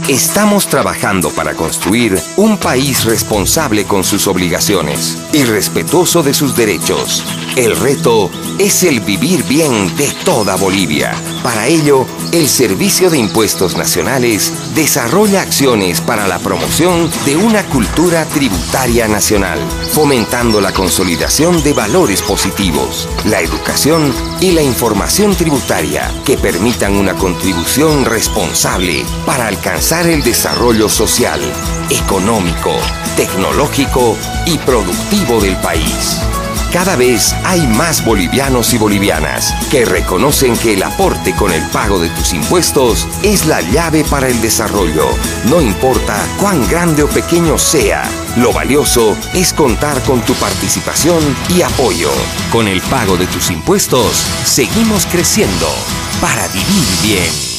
Estamos trabajando para construir un país responsable con sus obligaciones y respetuoso de sus derechos. El reto es el vivir bien de toda Bolivia. Para ello, el Servicio de Impuestos Nacionales desarrolla acciones para la promoción de una cultura tributaria nacional, fomentando la consolidación de valores positivos, la educación y la información tributaria que permitan una contribución responsable para alcanzar el desarrollo social, económico, tecnológico y productivo del país. Cada vez hay más bolivianos y bolivianas que reconocen que el aporte con el pago de tus impuestos es la llave para el desarrollo. No importa cuán grande o pequeño sea, lo valioso es contar con tu participación y apoyo. Con el pago de tus impuestos, seguimos creciendo para vivir bien.